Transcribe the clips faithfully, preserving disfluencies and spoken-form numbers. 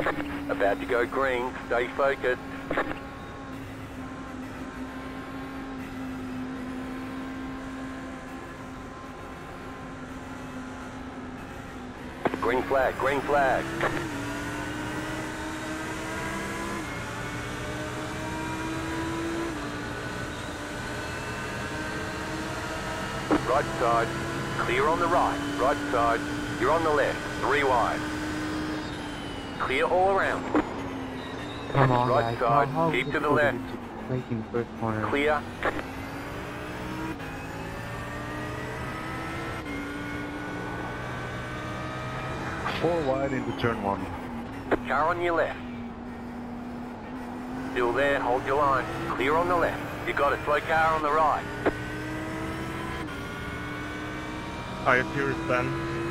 About to go green, stay focused. Green flag, green flag. Right side, clear on the right. Right side, you're on the left, three wide. Clear all around. Come on, right guys. side, how, how keep to the difficult left. is it making first corner? Clear. Four wide into turn one. Car on your left. Still there, hold your line. Clear on the left. You got a slow car on the right. Are you curious, Ben?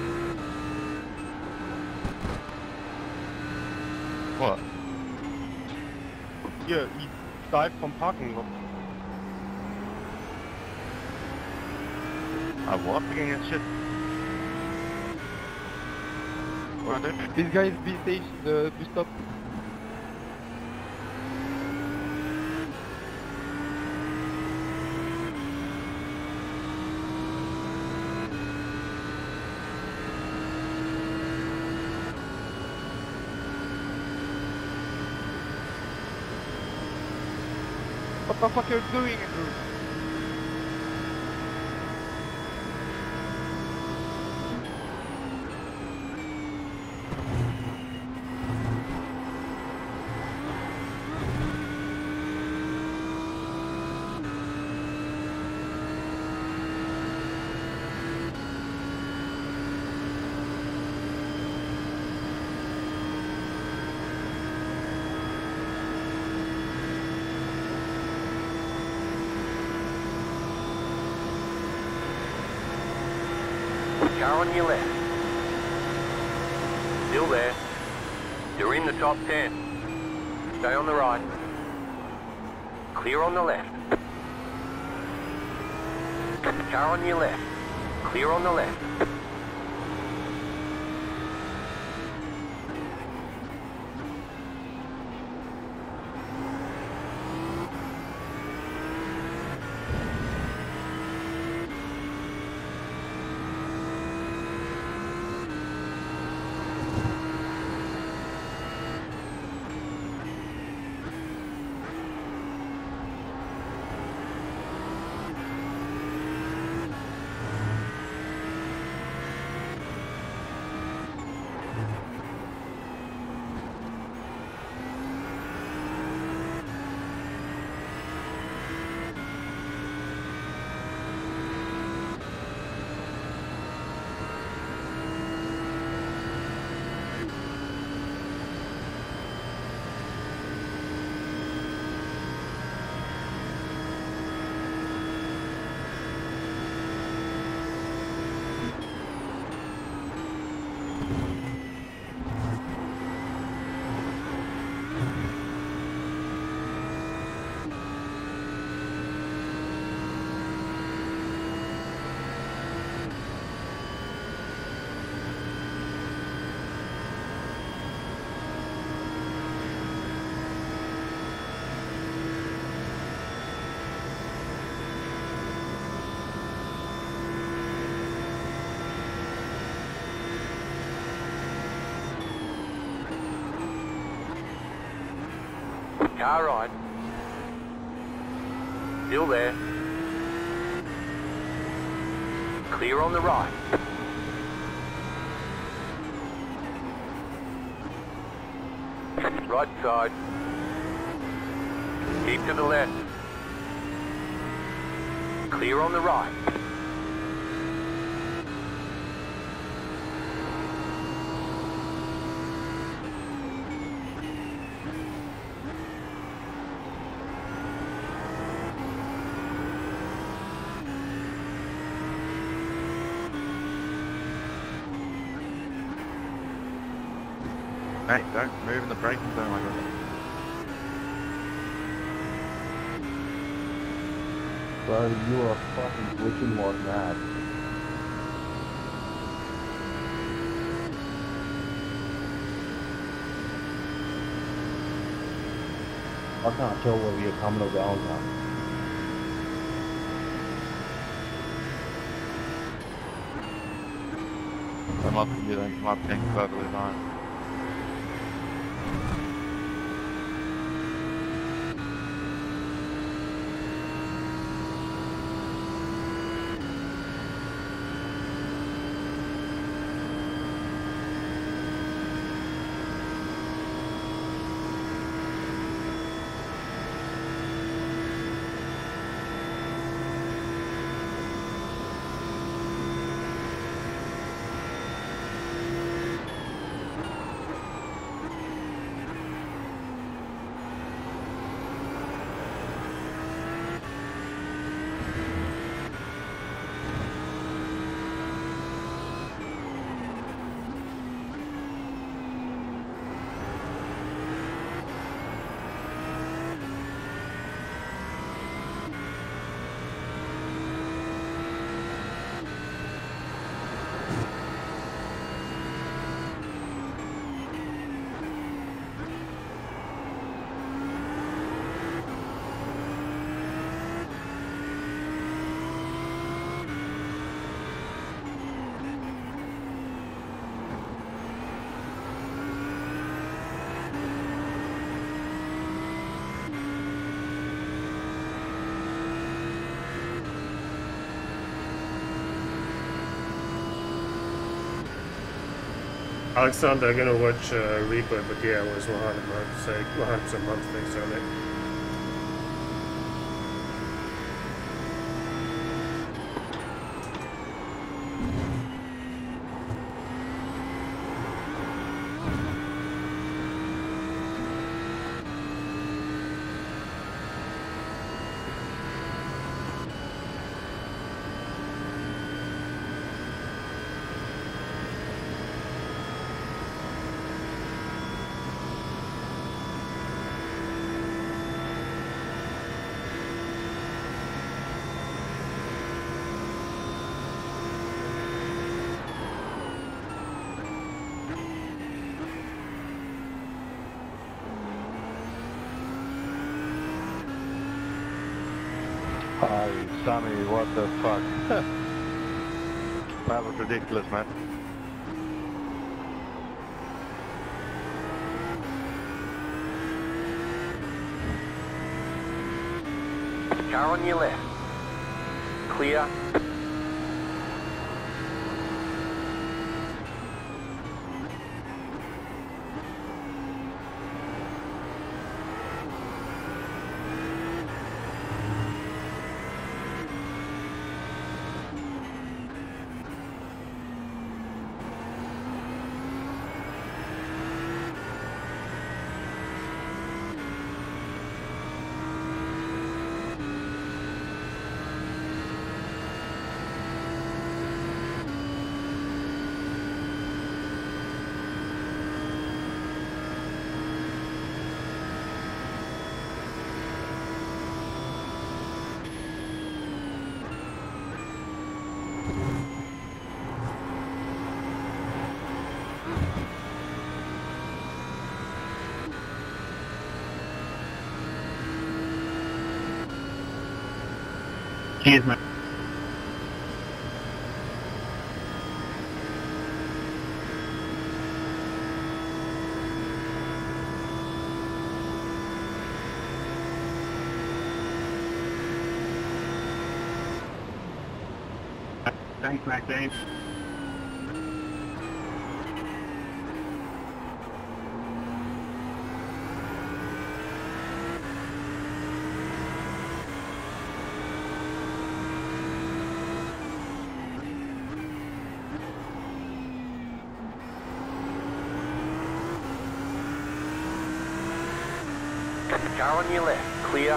What? Yeah, he died from parking lot. I was picking at shit. What are they? These guys be stationed uh, to stop. What the fuck are you doing, Andrew? Car on your left. Still there. You're in the top ten. Stay on the right. Clear on the left. Car on your left. Clear on the left. Car right. Still there. Clear on the right. Right side. Keep to the left. Clear on the right. Mate, don't move in the braking zone like that. Bro, you are fucking glitching like mad. I can't tell whether you're coming or going now. Come up and you don't come up and perfectly fine. Alexander, I'm gonna watch uh, replay, but yeah, it was one hundred months, like one hundred percent month things on it. Oh, Sonny, what the fuck? That was ridiculous, man. Car on your left. Clear. Cheers, man. Thanks, Mac Dave. Car on your left. Clear.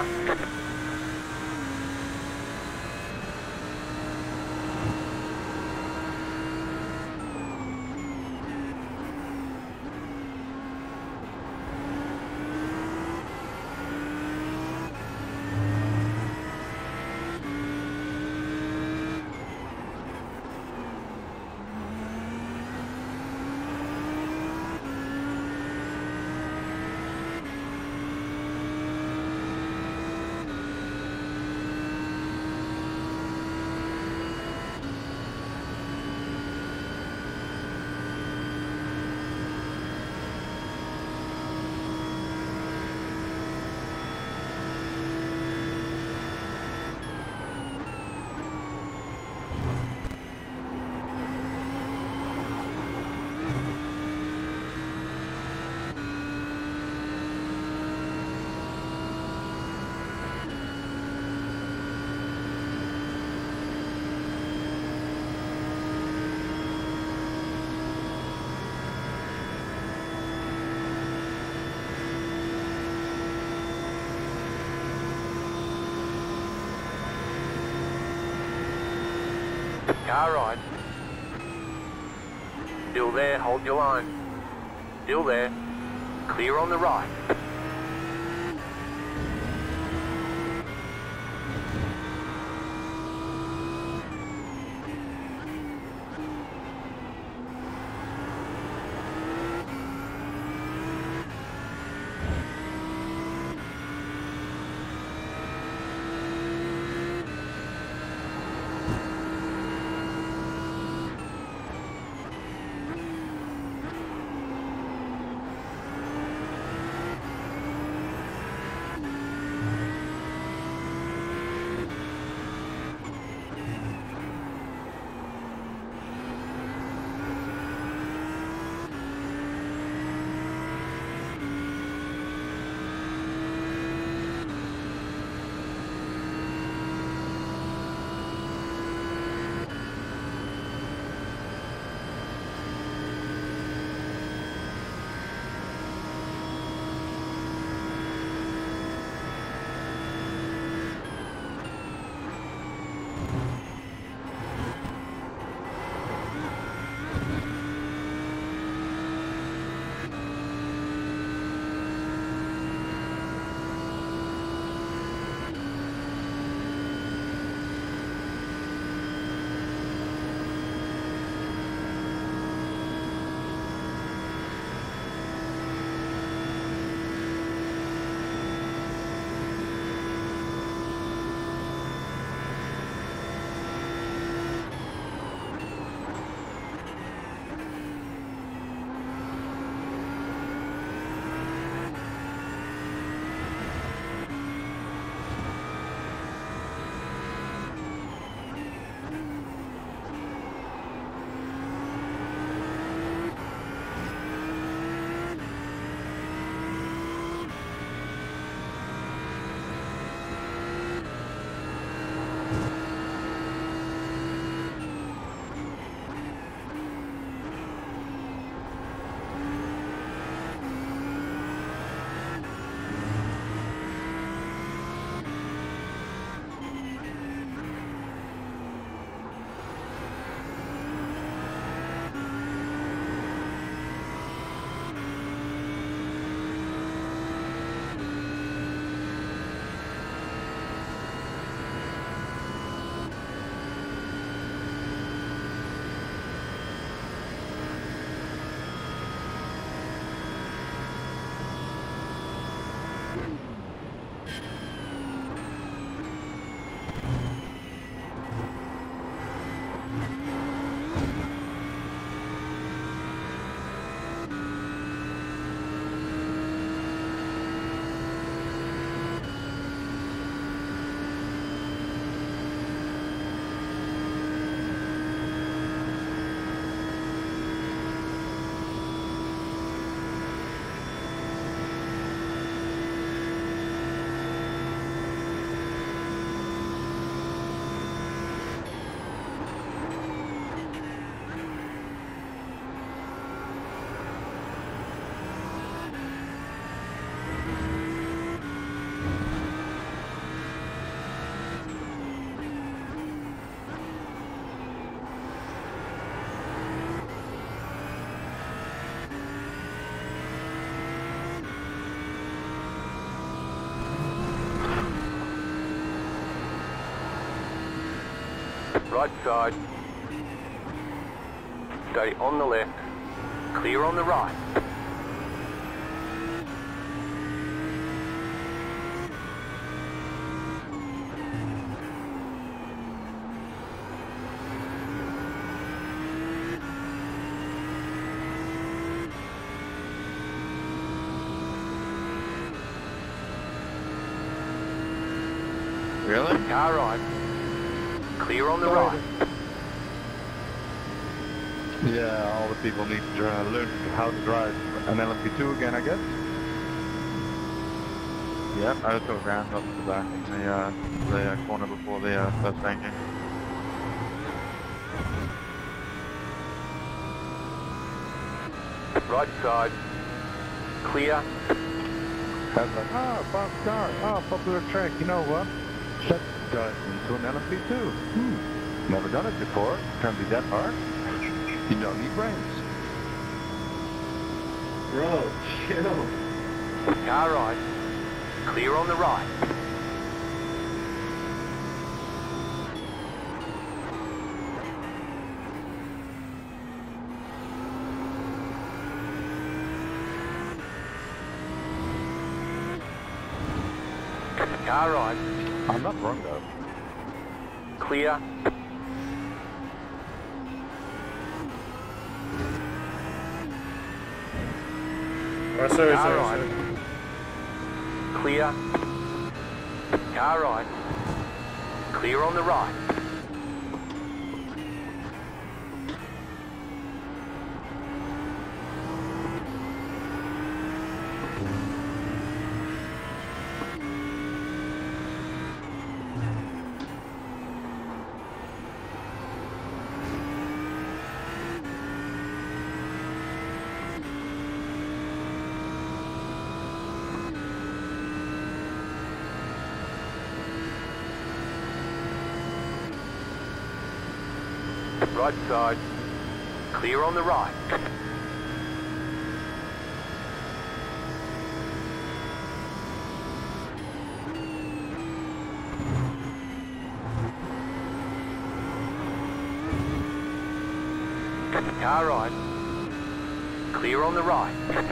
Car right. Still there, hold your line. Still there. Clear on the right. Right side. Stay on the left. Clear on the right. Really? Car right. Clear on the right. Yeah, all the people need to uh, learn how to drive an L M P two again, I guess. Yep, I just got rammed up to the back in the, uh, the uh, corner before the uh, first banking. Right side. Clear. I was like, oh, Bob Star, oh, popular track, you know what? Let's drive into an L M P two. Hmm. Never done it before. Can't be that hard. You don't need brains. Bro, chill. Car right. Clear on the right. Car right. I'm not wrong though. Clear. Oh, sorry, Car sorry, right. sorry. Clear. Car right. Clear on the right. Right side. Clear on the right. Car right. Clear on the right.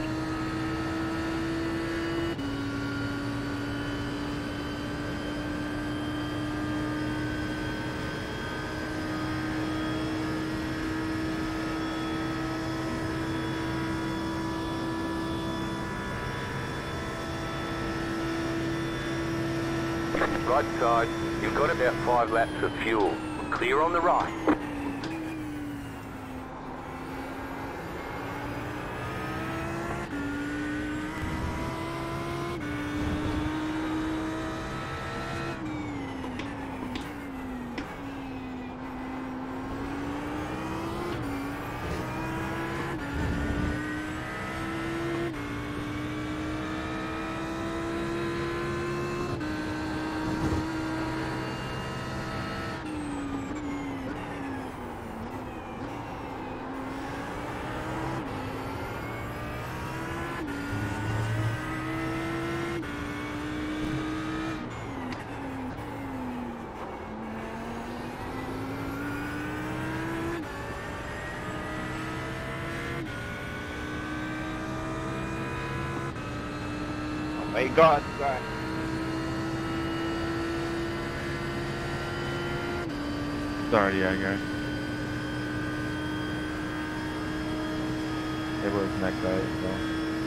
Right side, you've got about five laps of fuel. Clear on the right. My God, God. Sorry, yeah, guys. It was next guy, so.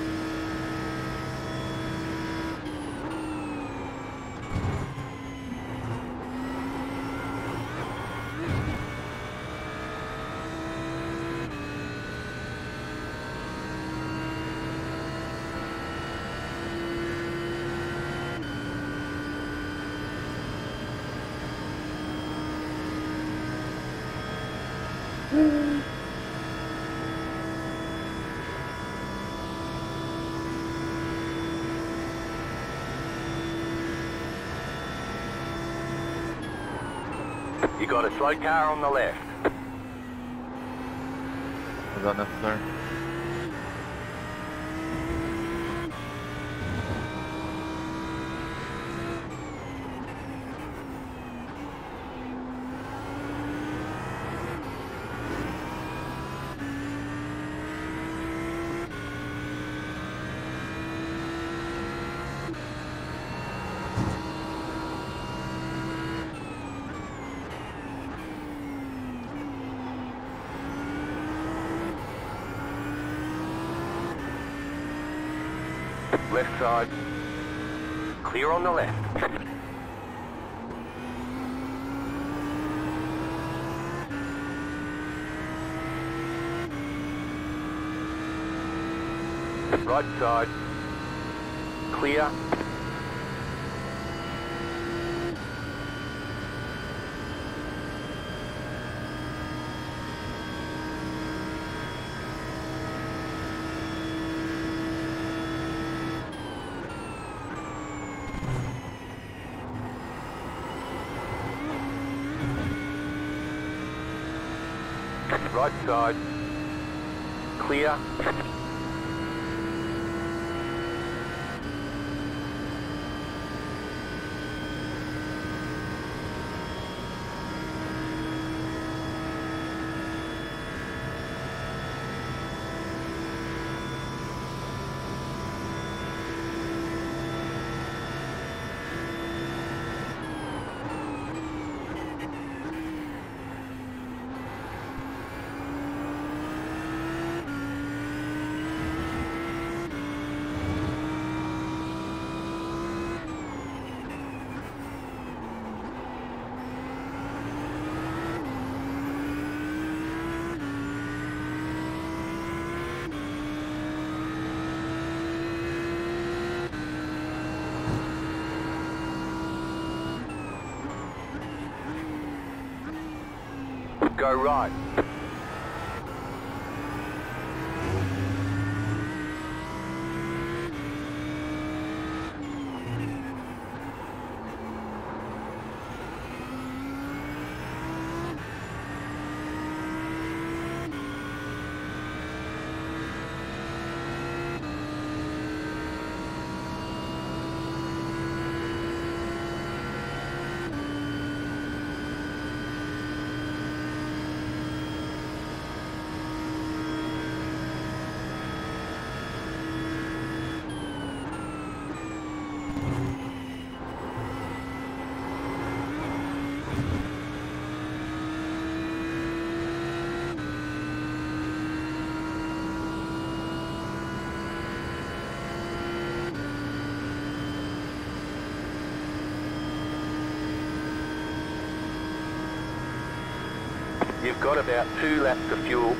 You got a slow car on the left. Was that necessary? Left side. Clear on the left. Right side. Clear. Right side. Clear. Go right. You've got about two laps of fuel.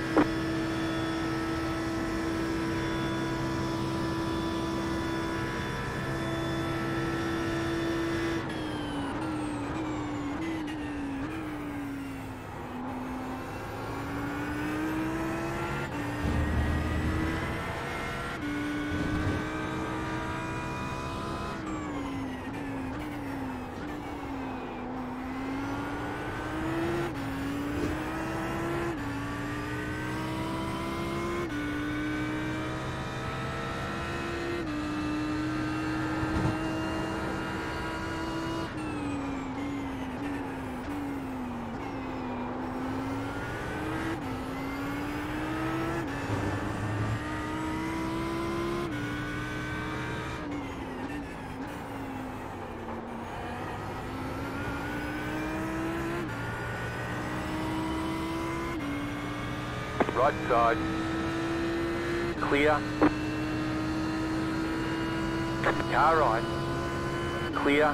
Right side. Clear. Car right. Clear.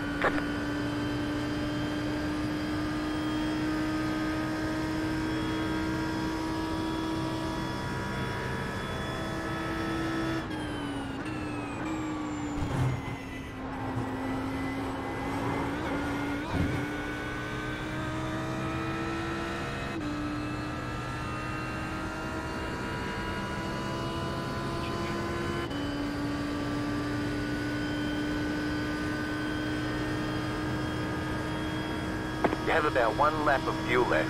You have about one lap of fuel left.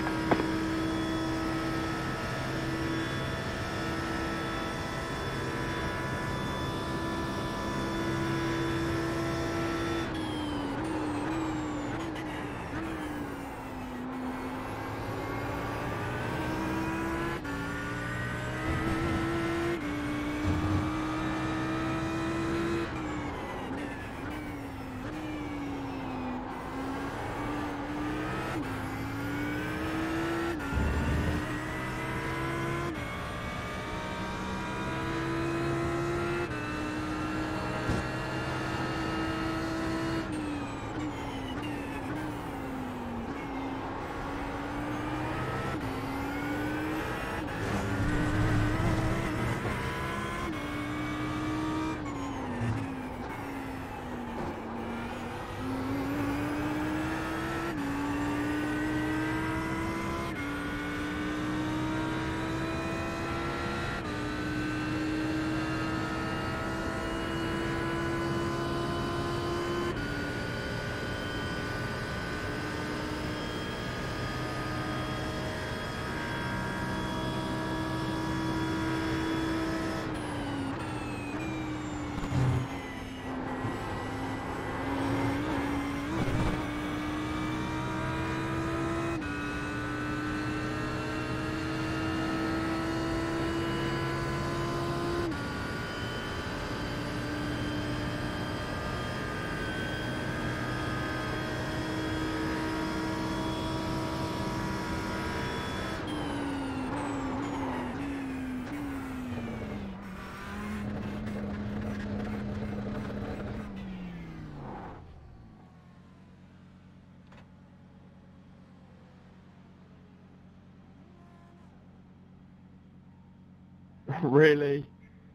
Really?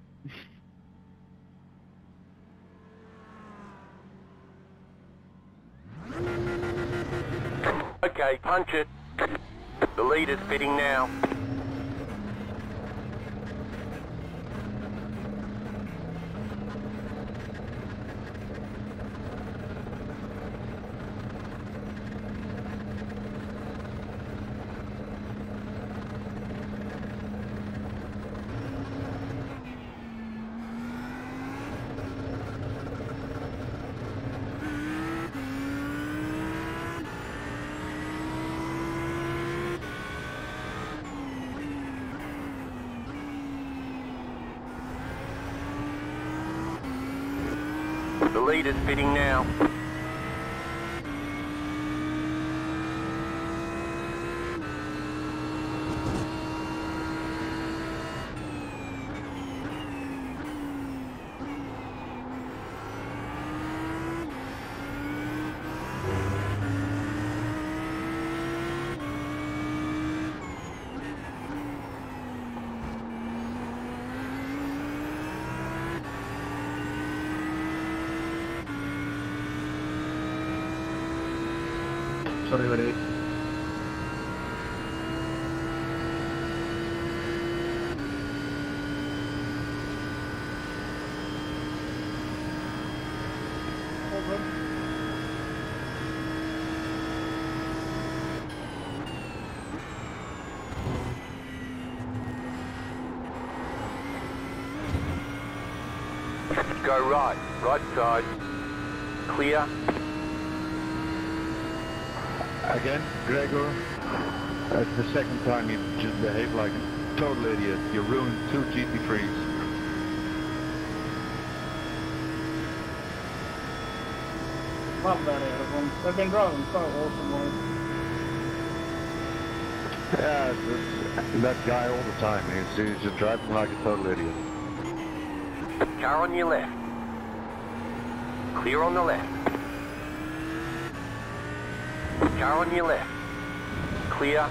Okay, punch it. The leader's fitting now. The leader's fitting now. Sorry, buddy. Go right, right side. Clear. Again, Gregor, that's the second time you just behave like a total idiot. You ruined two G T threes. Love that out of them. They've been driving so awesomely. Yeah, it's- that guy all the time. He's, he's just driving like a total idiot. Car on your left. Clear on the left. Car on your left. Clear.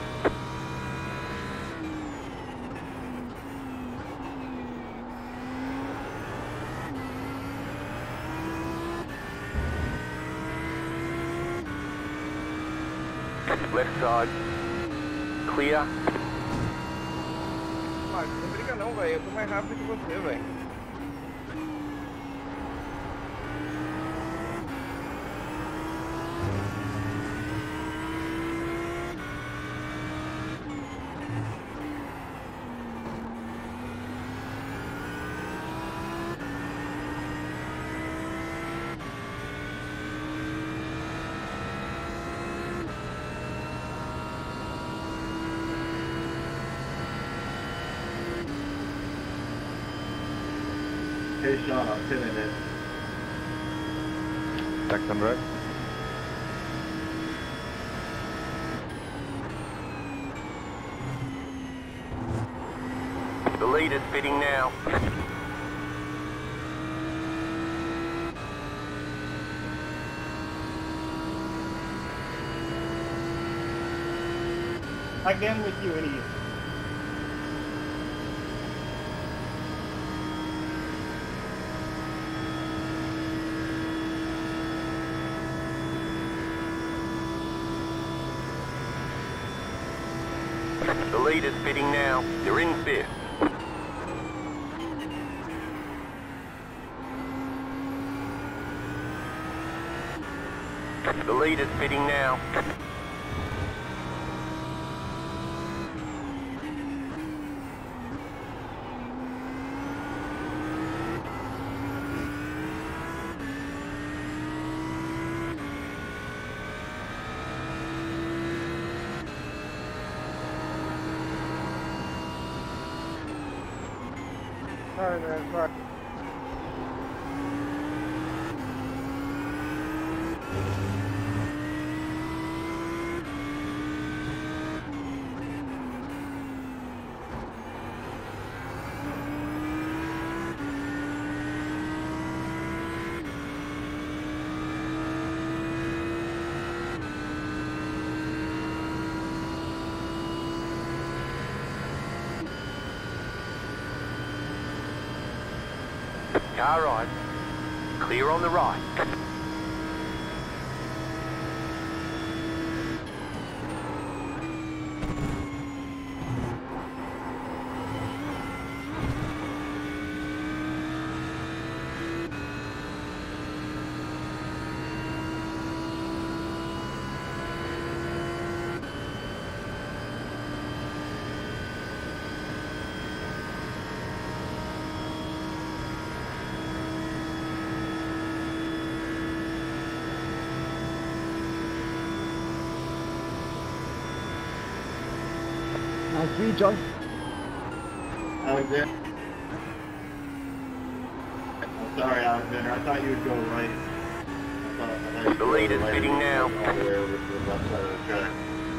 Left side. Clear. Mas não briga não, velho. Eu tô mais rápido que você, velho. Hey Sean, I'm feeling it. Tax and right. The leader's fitting now. Again with you, idiot. The leader's fitting now. You're in fifth. The leader's fitting now. Sorry, man. Sorry. Car right. Clear on the right. Nice read, John. Alexander. I'm sorry, Alexander. I thought you would go right. I thought, I thought you'd The go lead is right fitting now. all the way over to the left side of the track.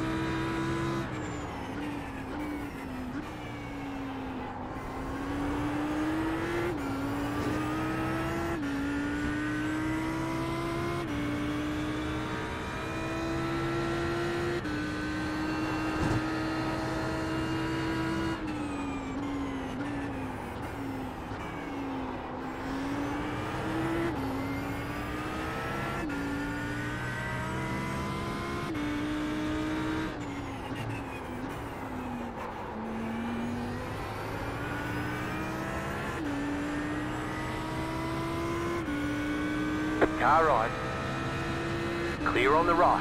Car right. Clear on the right.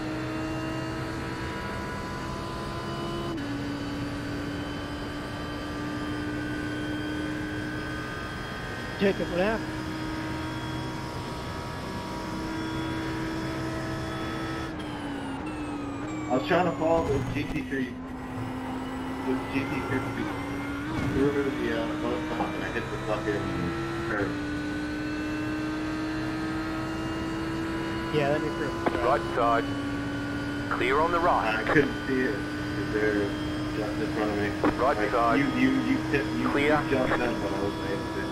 Jacob, what happened? I was trying to follow the G T three, the G T three through the uh, boat stop and I hit the fucking curve. Yeah, let me through. Right side. Clear on the right. I couldn't see it because they're just in front of me. Right Like, side. You, you, you, hit, you, Clear. you jumped in, but I wasn't able to.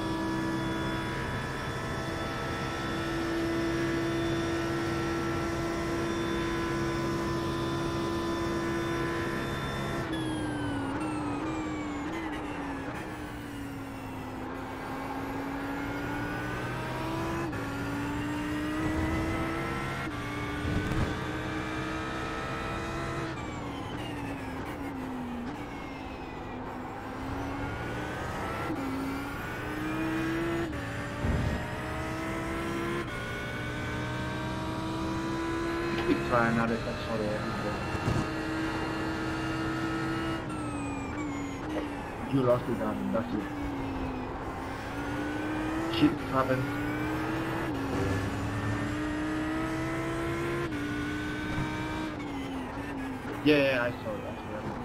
Try another touch there. You lost it, Don. That's it. Shit happens. Yeah, yeah, I saw it. I saw it.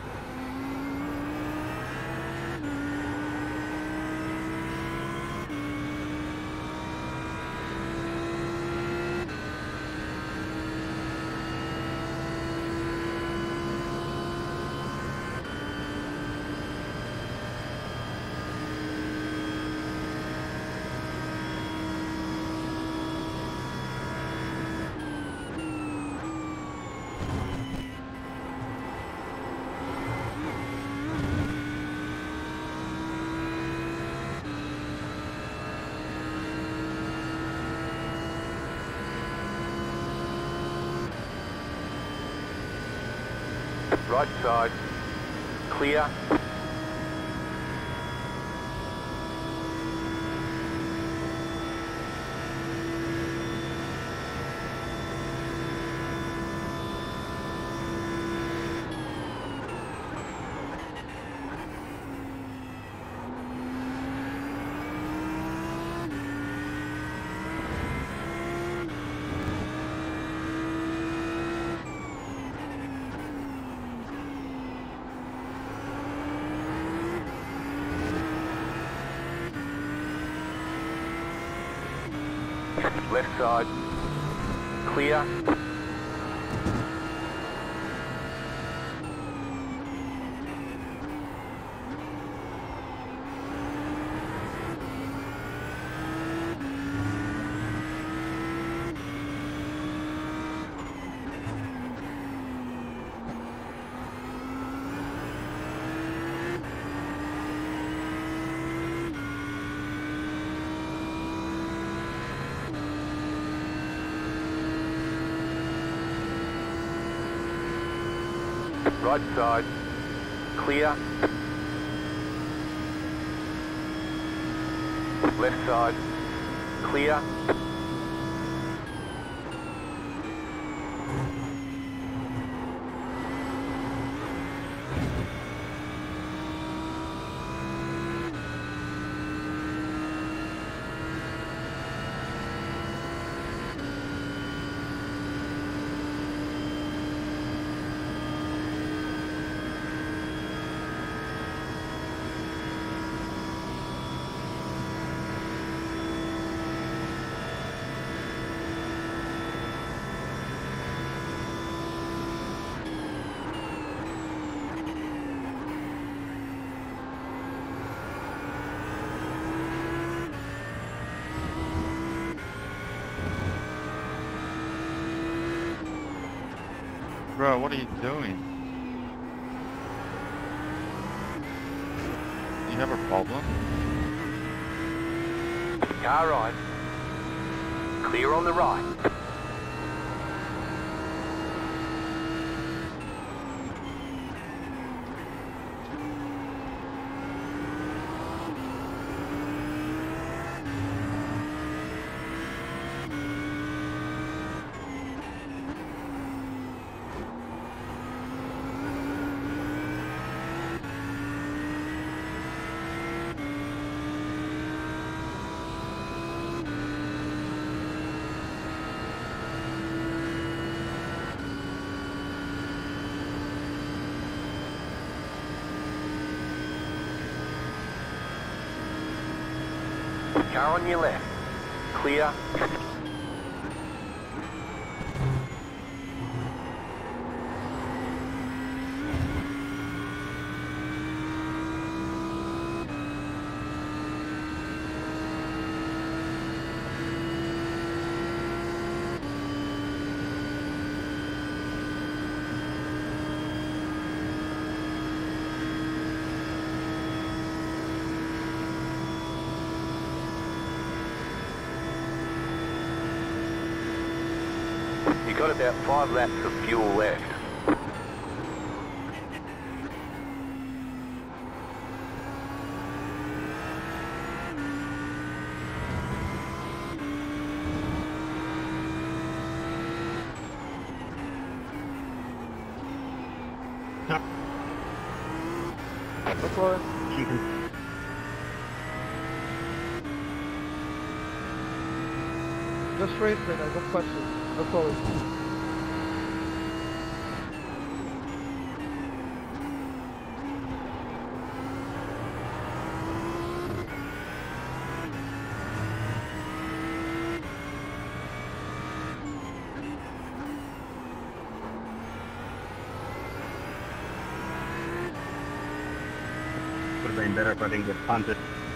Right side. Clear. Left side. Clear. Right side, clear. Left side, clear. Bro, what are you doing? You have a problem? Car right. Clear on the right. Car on your left. Clear. You got about five laps of fuel left. Look for it. Go straight, man. I got questions. Look forward. Would have been better if I didn't get punted.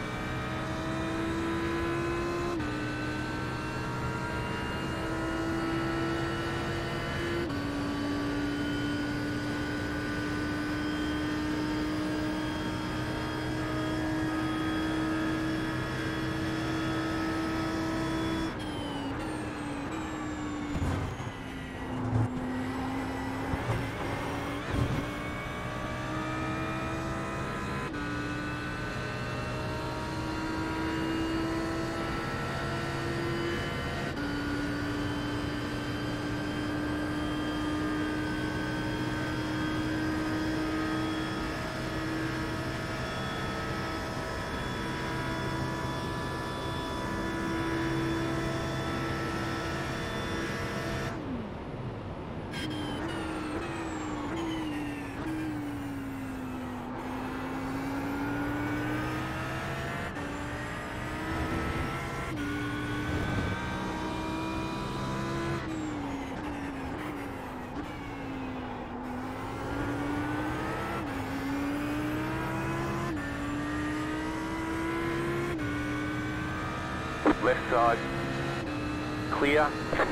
Left side, clear.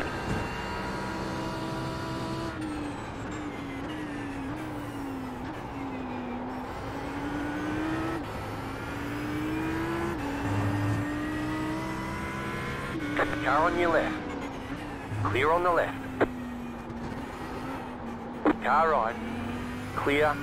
Car on your left, clear on the left. Car right, Clear.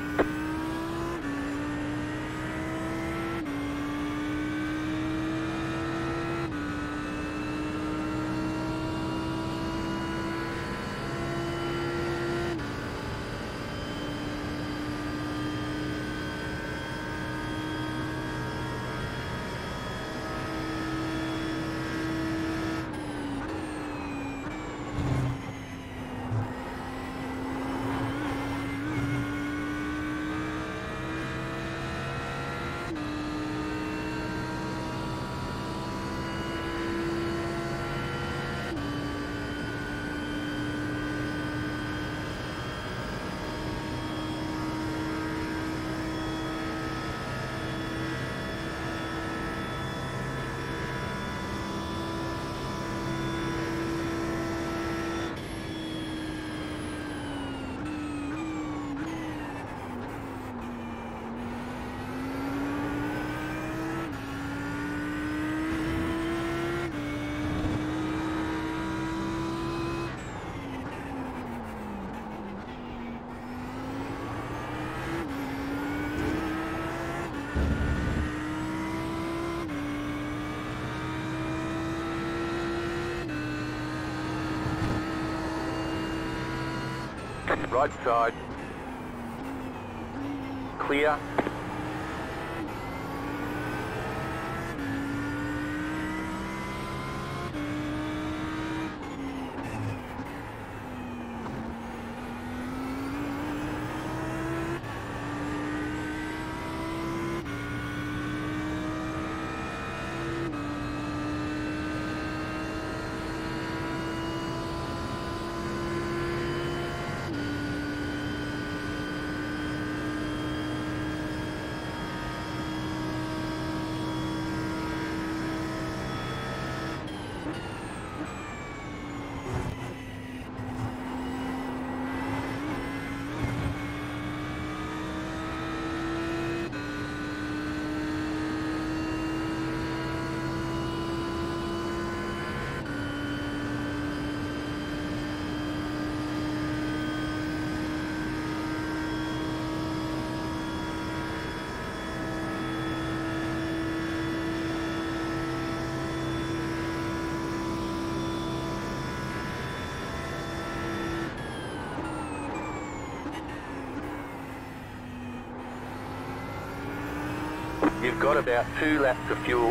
Right side. Clear. You've got about two laps of fuel.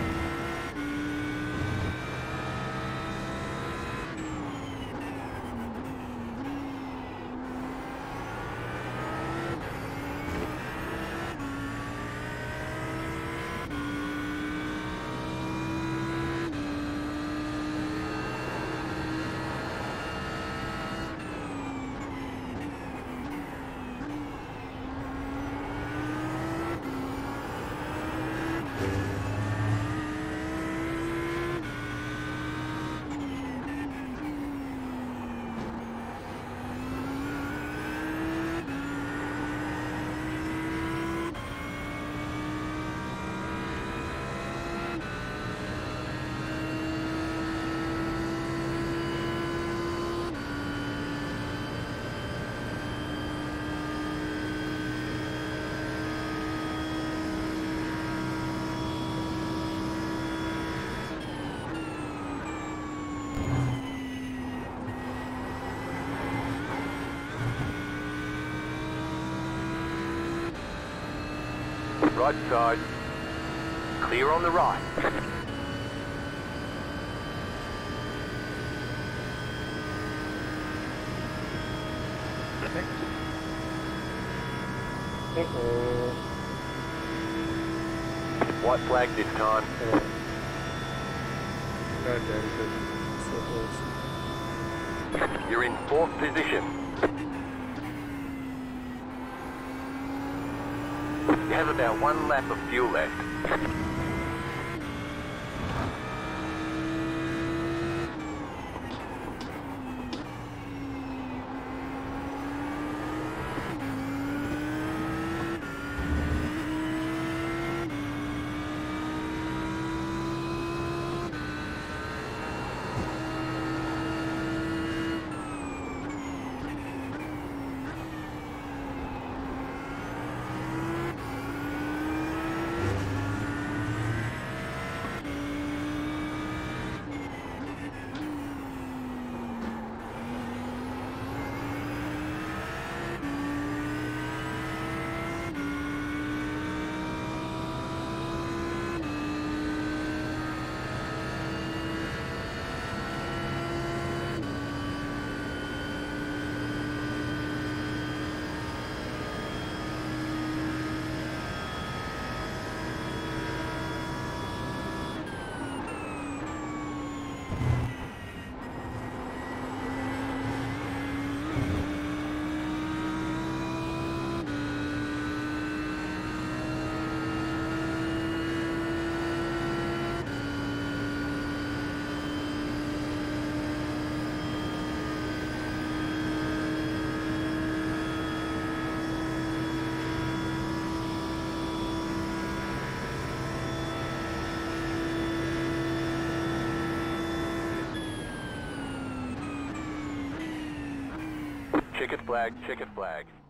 Right side. Clear on the right. Uh-oh. White flag this time. God damn it. So close. You're in fourth position. You have about one lap of fuel left. Checkered flag, checkered flag.